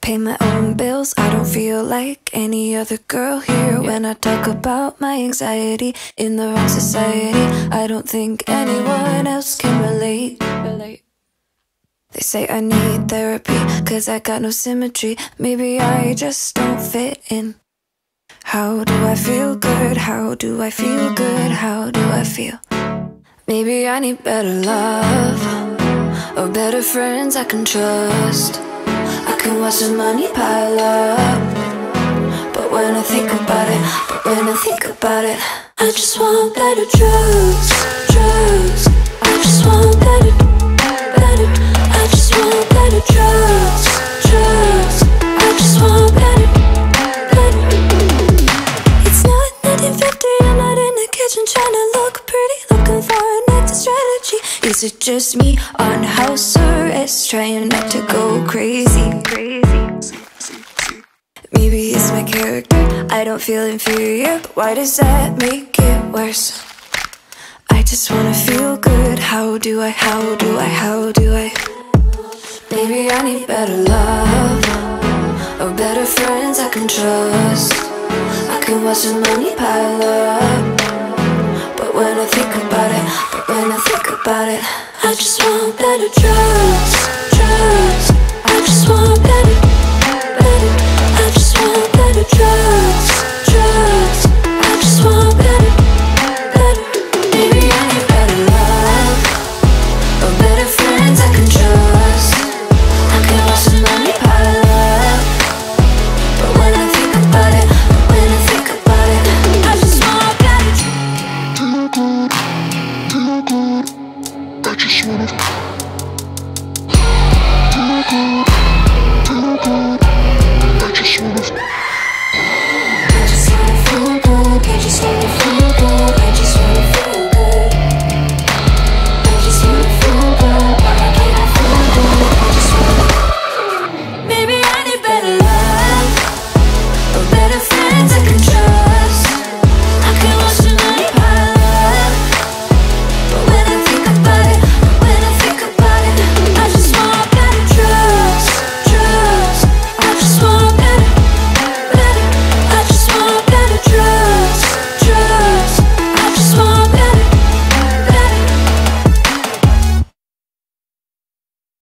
pay my own bills. I don't feel like any other girl here. When I talk about my anxiety in the wrong society, I don't think anyone else can relate. They say I need therapy, cause I got no symmetry. Maybe I just don't fit in. How do I feel good? How do I feel good? How do I feel? Maybe I need better love, or better friends I can trust. I can watch the money pile up, but when I think about it, I just want better drugs. I just want better. I just want better drugs. I just want better. It's not 1950, I'm not in the kitchen trying to look pretty, looking for an exit strategy. Is it just me on house arrest, trying not to go crazy? Maybe it's my character, I don't feel inferior, but why does that make it worse? I just wanna feel good. How do I? Maybe I need better love, or better friends I can trust. I can watch the money pile up, but when I think about it, I just want better drugs. I just want better. I just want better drugs.